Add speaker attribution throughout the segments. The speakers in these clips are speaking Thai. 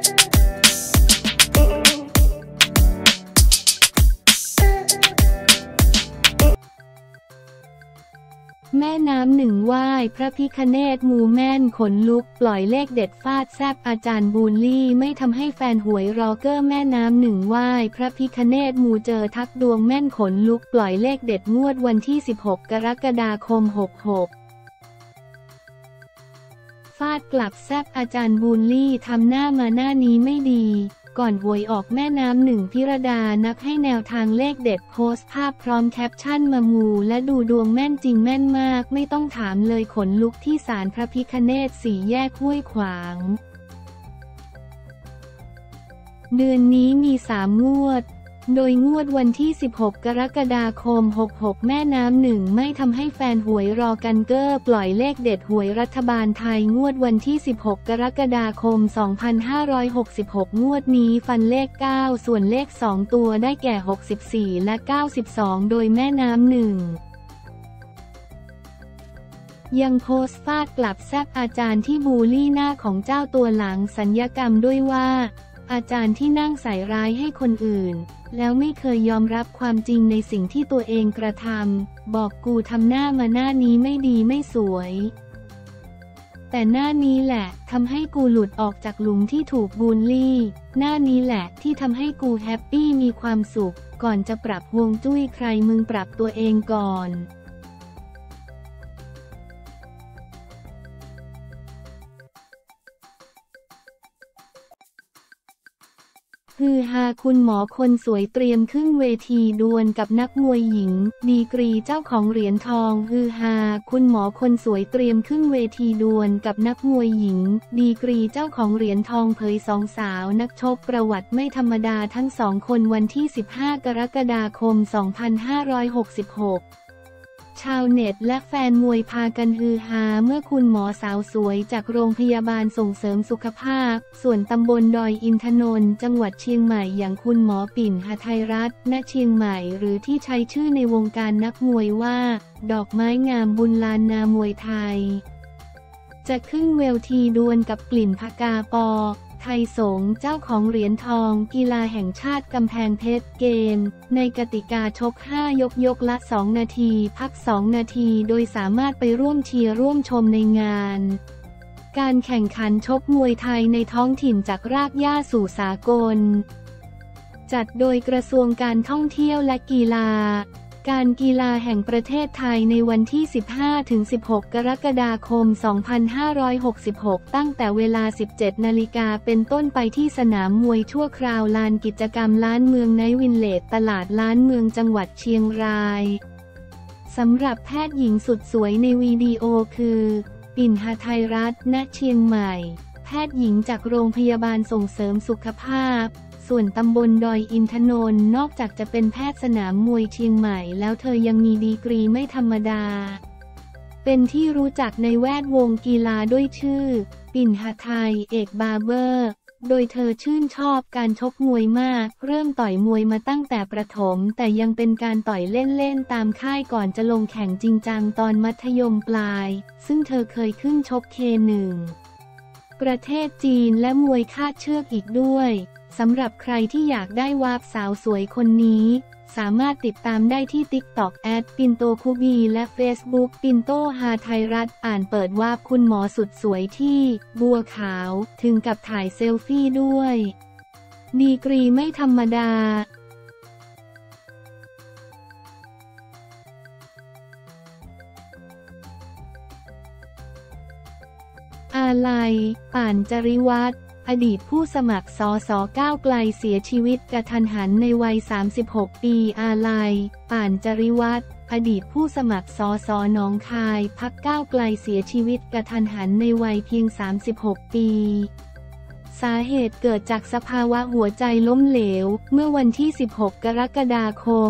Speaker 1: แม่น้ำหนึ่งไหว้พระพิฆเนศมูแม่นขนลุกปล่อยเลขเด็ดฟาดแซบอาจารย์บูลลี่ไม่ทำให้แฟนหวยรอเกอร์แม่น้ำหนึ่งไหว้พระพิฆเนศมูเจอทักดวงแม่นขนลุกปล่อยเลขเด็ดงวดวันที่16 กรกฎาคม 66ฟาดกลับแซบอาจารย์บูลลี่ทำหน้ามาหน้านี้ไม่ดีก่อนหวยออกแม่น้ำหนึ่งพิรดานักให้แนวทางเลขเด็ดโพสต์ภาพพร้อมแคปชั่นมามูและดูดวงแม่นจริงแม่นมากไม่ต้องถามเลยขนลุกที่ศาลพระพิฆเนศ4 แยกห้วยขวางเดือนนี้มี3 งวดโดยงวดวันที่16 กรกฎาคม 66แม่น้ำหนึ่งไม่ทำให้แฟนหวยรอกันเกอร์ปล่อยเลขเด็ดหวยรัฐบาลไทยงวดวันที่16 กรกฎาคม 2566งวดนี้ฟันเลข9ส่วนเลข2ตัวได้แก่64และ92โดยแม่น้ำหนึ่งยังโพสต์ฟาดกลับแซบอาจารย์ที่บูลลี่หน้าของเจ้าตัวหลังสัญญกรรมด้วยว่าอาจารย์ที่นั่งใส่ร้ายให้คนอื่นแล้วไม่เคยยอมรับความจริงในสิ่งที่ตัวเองกระทำบอกกูทำหน้ามาหน้านี้ไม่ดีไม่สวยแต่หน้านี้แหละทำให้กูหลุดออกจากหลุมที่ถูกบูลลี่หน้านี้แหละที่ทำให้กูแฮปปี้มีความสุขก่อนจะปรับฮวงจุ้ยใครมึงปรับตัวเองก่อนฮือฮาคุณหมอคนสวยเตรียมขึ้นเวทีดวลกับนักมวยหญิงดีกรีเจ้าของเหรียญทองฮือฮาคุณหมอคนสวยเตรียมขึ้นเวทีดวลกับนักมวยหญิงดีกรีเจ้าของเหรียญทองเผย2 สาวนักชกประวัติไม่ธรรมดาทั้ง2 คนวันที่15 กรกฎาคม 2566ชาวเน็ตและแฟนมวยพากันฮือฮาเมื่อคุณหมอสาวสวยจากโรงพยาบาลส่งเสริมสุขภาพส่วนตำบลดอยอินทนนท์จังหวัดเชียงใหม่อย่างคุณหมอปิ่นหทัยรัตน์ณเชียงใหม่หรือที่ใช้ชื่อในวงการนักมวยว่าดอกไม้งามบุญลานนามวยไทยจะขึ้นเวทีดวลกับกลิ่นพกาปอไทยสงฆ์เจ้าของเหรียญทองกีฬาแห่งชาติกำแพงเพชรเกมในกติกาชก5 ยกละ2 นาทีพัก2 นาทีโดยสามารถไปร่วมเชียร์ร่วมชมในงานการแข่งขันชกมวยไทยในท้องถิ่นจากรากหญ้าสู่สากลจัดโดยกระทรวงการท่องเที่ยวและกีฬาการกีฬาแห่งประเทศไทยในวันที่ 15-16 กรกฎาคม 2566 ตั้งแต่เวลา 17 นาฬิกาเป็นต้นไปที่สนามมวยชั่วคราวลานกิจกรรมล้านเมืองไนท์วิลเลจตลาดล้านเมืองจังหวัดเชียงรายสำหรับแพทย์หญิงสุดสวยในวิดีโอคือปิ่นหทัยรัตน์ณเชียงใหม่แพทย์หญิงจากโรงพยาบาลส่งเสริมสุขภาพส่วนตำบลดอยอินทนนท์นอกจากจะเป็นแพทย์สนามมวยเชียงใหม่แล้วเธอยังมีดีกรีไม่ธรรมดาเป็นที่รู้จักในแวดวงกีฬาด้วยชื่อปิ่นหทัยเอกบาร์เบอร์โดยเธอชื่นชอบการชกมวยมากเริ่มต่อยมวยมาตั้งแต่ประถมแต่ยังเป็นการต่อยเล่นๆตามค่ายก่อนจะลงแข่งจริงจังตอนมัธยมปลายซึ่งเธอเคยขึ้นชกK1ประเทศจีนและมวยคาดเชือกอีกด้วยสำหรับใครที่อยากได้วาบสาวสวยคนนี้สามารถติดตามได้ที่ TikTok @pintokubi และ Facebook ปินโตหทัยรัตน์อ่านเปิดวาบคุณหมอสุดสวยที่บัวขาวถึงกับถ่ายเซลฟี่ด้วยดีกรีไม่ธรรมดาอาลัยป่านจาริวัฒน์อดีตผู้สมัครสสก้าวไกลเสียชีวิตกระทันหันในวัย36 ปีอาลัยป่านจาริวัฒน์อดีตผู้สมัครสสหนองคายพรรคก้าวไกลเสียชีวิตกระทันหันในวัยเพียง36 ปีสาเหตุเกิดจากสภาวะหัวใจล้มเหลวเมื่อวันที่16 กรกฎาคม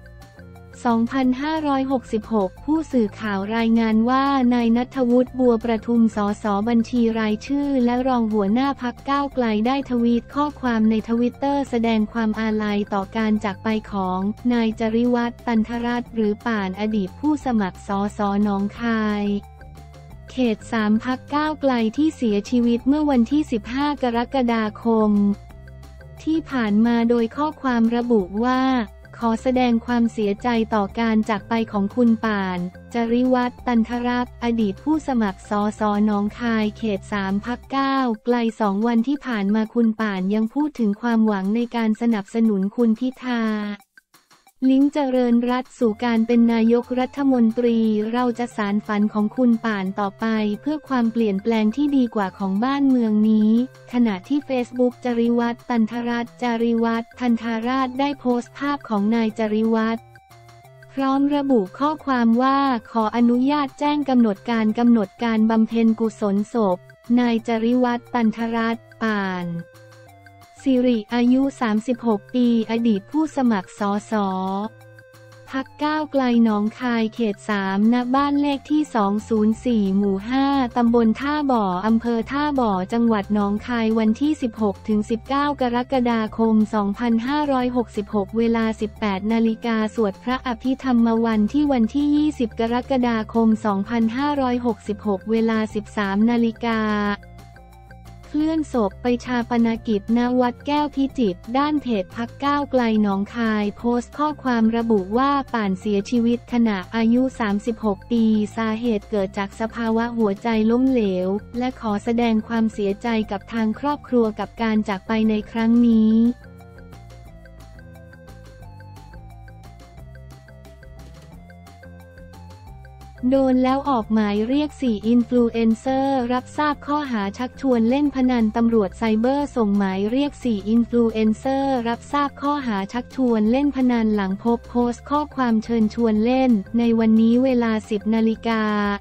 Speaker 1: 2566 ผู้สื่อข่าวรายงานว่านายณัฐวุฒิบัวประทุมสสบัญชีรายชื่อและรองหัวหน้าพรรคก้าวไกลได้ทวีตข้อความในทวิตเตอร์แสดงความอาลัยต่อการจากไปของนายจาริวัฒน์ตันทรัตน์หรือป่านอดีตผู้สมัครสสหนองคายเเขต 3 พรรคก้าวไกลที่เสียชีวิตเมื่อวันที่ 15 กรกฎาคมที่ผ่านมาโดยข้อความระบุว่าขอแสดงความเสียใจต่อการจากไปของคุณป่าน จริวัฒน์ ตันทรักษ์ อดีตผู้สมัครสสหนองคายเขต 3 พรรคก้าวไกล2 วันที่ผ่านมาคุณป่านยังพูดถึงความหวังในการสนับสนุนคุณพิธา ลิ้มเจริญรัตน์สู่การเป็นนายกรัฐมนตรีเราจะสานฝันของคุณป่านต่อไปเพื่อความเปลี่ยนแปลงที่ดีกว่าของบ้านเมืองนี้ขณะที่เฟซบุ๊กจริวัฒน์ ตันทรัตน์ จริวัฒน์ ทันทาราชได้โพสต์ภาพของนายจริวัฒน์พร้อมระบุข้อความว่าขออนุญาตแจ้งกำหนดการบำเพ็ญกุศลศพนายจริวัฒน์ ตันทรัตน์ ป่านสิริอายุ 36 ปี อดีตผู้สมัครสสพรรคก้าวไกลหนองคายเขต 3 ณ บ้านเลขที่ 204 หมู่ 5 ตำบลท่าบ่อ อำเภอท่าบ่อ จังหวัดหนองคายวันที่ 16-19 กรกฎาคม 2566 เวลา 18 นาฬิกาสวดพระอภิธรรมวันที่วันที่ 20 กรกฎาคม 2566 เวลา 13 นาฬิกาเคลื่อนศพไปชาปนกิจณวัดแก้วพิจิตรด้านเพจพรรคก้าวไกลหนองคายโพสต์ข้อความระบุว่าป่านเสียชีวิตขณะอายุ 36 ปีสาเหตุเกิดจากสภาวะหัวใจล้มเหลวและขอแสดงความเสียใจกับทางครอบครัวกับการจากไปในครั้งนี้โดนแล้วออกหมายเรียก4อินฟลูเอนเซอร์รับทราบข้อหาชักชวนเล่นพนันตำรวจไซเบอร์ส่งหมายเรียก4อินฟลูเอนเซอร์รับทราบข้อหาชักชวนเล่นพนันหลังพบโพสต์ข้อความเชิญชวนเล่นในวันนี้เวลา 10 นาฬิกา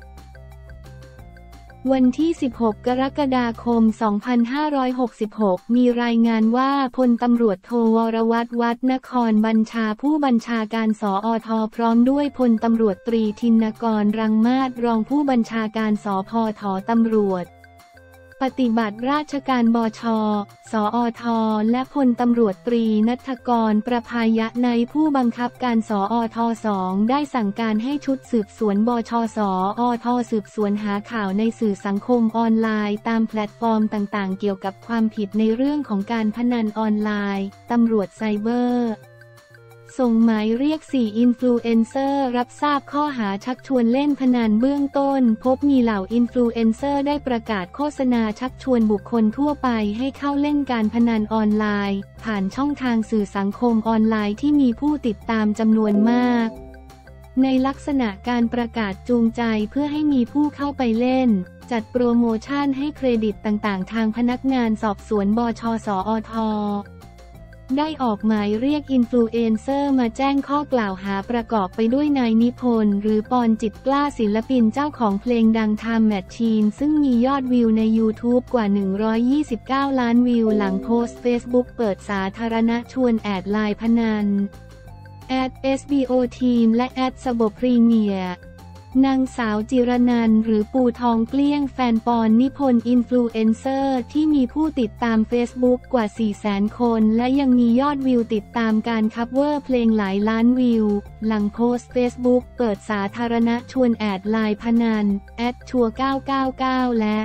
Speaker 1: วันที่ 16 กรกฎาคม 2566 มีรายงานว่าพลตำรวจโทวรวัฒน์ วัฒนครบัญชาผู้บัญชาการสอท.พร้อมด้วยพลตำรวจตรีธินกร รังมาศรองผู้บัญชาการสพท.ตำรวจปฏิบัติราชการบช.สอท.และพลตำรวจตรีณัฐกร ประภายะในผู้บังคับการสอท. 2 ได้สั่งการให้ชุดสืบสวนบช.สอท.สืบสวนหาข่าวในสื่อสังคมออนไลน์ตามแพลตฟอร์มต่างๆเกี่ยวกับความผิดในเรื่องของการพนันออนไลน์ตำรวจไซเบอร์ส่งหมายเรียก4อินฟลูเอนเซอร์รับทราบข้อหาชักชวนเล่นพนันเบื้องต้นพบมีเหล่าอินฟลูเอนเซอร์ได้ประกาศโฆษณาชักชวนบุคคลทั่วไปให้เข้าเล่นการพนันออนไลน์ผ่านช่องทางสื่อสังคมออนไลน์ที่มีผู้ติดตามจำนวนมากในลักษณะการประกาศจูงใจเพื่อให้มีผู้เข้าไปเล่นจัดโปรโมชั่นให้เครดิตต่างๆทางพนักงานสอบสวนบช.สอท.ได้ออกหมายเรียกอินฟลูเอนเซอร์มาแจ้งข้อกล่าวหาประกอบไปด้วยนายนิพนธ์หรือปอนจิตกล้าศิลปินเจ้าของเพลงดัง Time Machine ซึ่งมียอดวิวใน YouTube กว่า 129 ล้านวิวหลังโพสต์ Facebook เปิดสาธารณะชวนแอดไลน์พนัน@SBO Team และ@SBO-Premierนางสาวจิรนันท์หรือปูทองเกลี้ยงแฟนปอนนิพนธ์อินฟลูเอนเซอร์ที่มีผู้ติดตาม Facebook กว่า 400,000 คนและยังมียอดวิวติดตามการคัฟเวอร์เพลงหลายล้านวิวหลังโพสต์ Facebook เปิดสาธารณะชวนแอดไลน์พนัน@ชัว999และ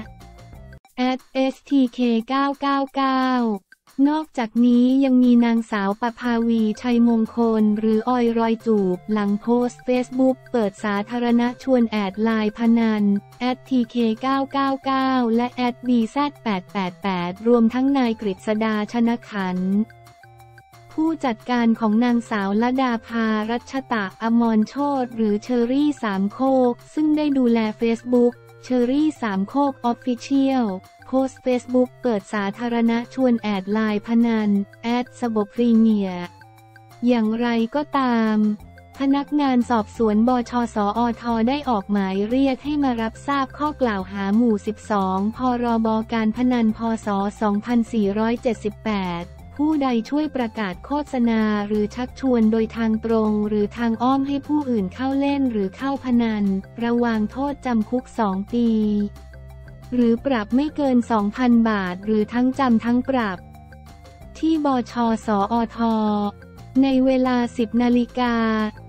Speaker 1: @STK999นอกจากนี้ยังมีนางสาวปภาวีชัยมงคลหรือออยรอยจูบหลังโพสต์เฟซบุ๊กเปิดสาธารณะชวนแอดไลน์พนัน@TK999และ@BZ888รวมทั้งนายกฤษดาชนขันธ์ผู้จัดการของนางสาวลดาภารัชตะอมรโชติหรือเชอรี่สามโคกซึ่งได้ดูแลเฟซบุ๊กเชอรี่สามโคกออฟฟิเชียลโพสต์เฟซบุ๊กเปิดสาธารณะชวนแอดไลน์พนัน@SBO-Premierอย่างไรก็ตามพนักงานสอบสวนบช.สอท.ได้ออกหมายเรียกให้มารับทราบข้อกล่าวหาหมู่ 12 พรบ.การพนันพ.ศ. 2478ผู้ใดช่วยประกาศโฆษณาหรือชักชวนโดยทางตรงหรือทางอ้อมให้ผู้อื่นเข้าเล่นหรือเข้าพนันระวางโทษจำคุก 2 ปีหรือปรับไม่เกิน 2,000 บาทหรือทั้งจำทั้งปรับที่บช.สอท.ในเวลา 10 นาฬิกา